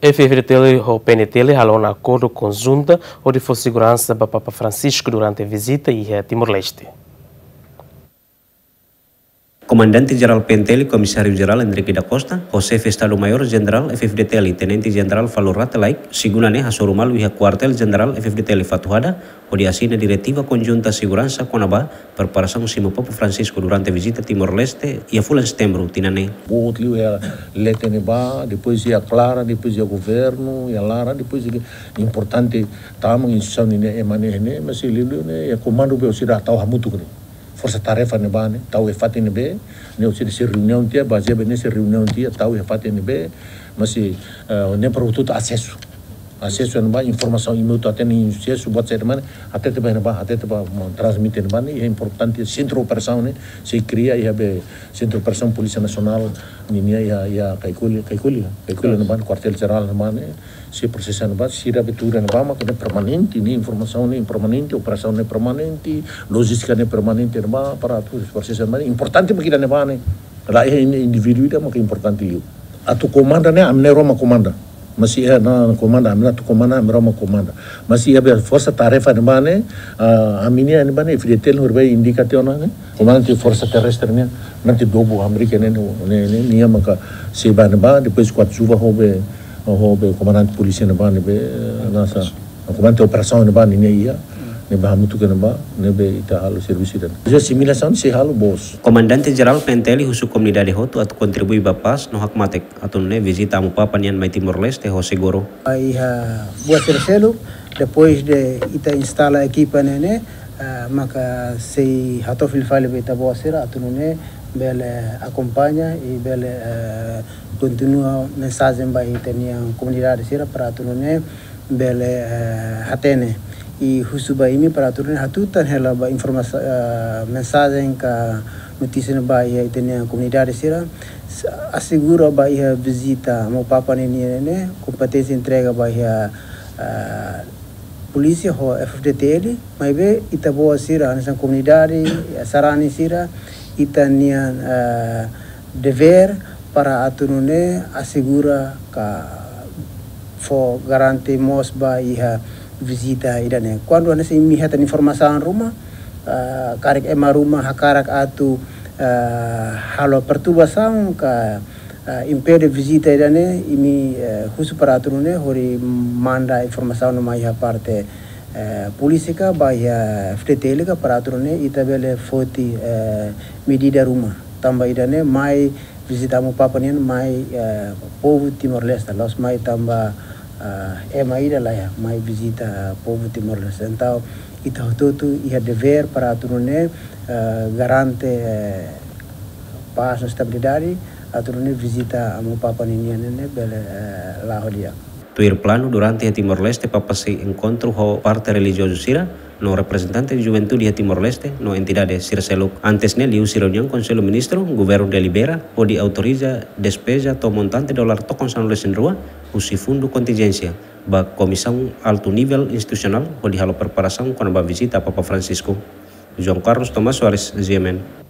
FFDTL o PNTL halou um acordo conjunto onde foi segurança para Papa Francisco durante a visita a Timor-Leste. Comandante-Geral PNTL, Comissário-Geral Enrique da Costa, o chefe Estado-Maior-General FFDTL, Tenente-General Falorata Laik, seguramente a Sorumalu e Quartel-General FFDTL Fatuhada, onde assina a Diretiva Conjunta Segurança com a preparação do Papa Francisco durante a visita a Timor-Leste e a full em setembro, Tinane. O outro é Leteneba, depois ia Clara, depois ia Governo, ia Lara, depois é importante, tamo instituição de Emane, mas ele é comando para o cidadão tau hamutu força tarefa nebane tau efat nebe ne usi se reunião dia baseado nessa reunião dia tau efat nebe mas ne produto acesso neba informação imediata até nem acesso buat saya mana até transmitir neba é importante centro operação né se cria e habe centro operação polícia nacional ninia ya kaikuli neba quartel geral neba né se processa neba se da betura neba mas é permanente ni informação nem permanente operação nem permanente logística nem permanente neba para tudo processa neba importante bagi da neba né lá é indivíduo da mas importante liu atu comanda né amne roma comanda masih na comanda amna tu comanda amroma comanda masih ada força tarefa de mana aminia de mana FDTL urbai indikator né comandante força terrestre né nanti dobo Amerika né nia maka seba de ba depois quatro chuva hobe comandante polícia de ba ne nasa comandante operação de ba nia ia ne ba mutu ke ba ne be ita halu serviço dan já simulação se halu bos Comandante-Geral PNTL husu comunidade hotu atau kontribui bapas no hak matek atau ne visita mu Papa nian mai Timor-Leste ho seguro aí buat tercelo depois de ita instala equipa né maka se hato filfale beta boa sera atau ne bele acompanha e bele continua mensagem ba itania comunidade sera para atau ne bele hatene e husuba ini peraturan hatutan hela ba informasi mensagem ka notícia ba ia itenia comunidade sira assegura ba ia visita mo Papa ne competência entrega ba ia polícia ho FFDTL mas be ita boa sira nessa comunidade sarani sira itania dever para atunune assegura ka for garante mos ba ia visita idane quando ana se mihatan informação rumah karek ema rumah hakarak atu halo perturbação ka impede visita idane imi husu para atunune hori manda informação no mai parte polícia ba ya FTTL ka para atunune itabele foti medida rumah tambah idane mai visita mu Papa nian mai povo Timor-Leste los mai tambah ida lá ya mai visita povo Timor-Leste então ita tudo ia dever para aturune garante paz e estabilidade aturune visita a Papa nian ne bele lá hodia tuir plano durante a Timor-Leste Papa se encontro ho parte religioso sira no representante de juventude de Timor-Leste no entidade Sirseluk antes ne liu si reunião com o ministro governo delibera onde autoriza despesa to montante dolar tokon San Rua usi fundo contingência ba comissão alto nível institucional onde halo preparação com a visita a Papa Francisco João Carlos Tomás Soares GMN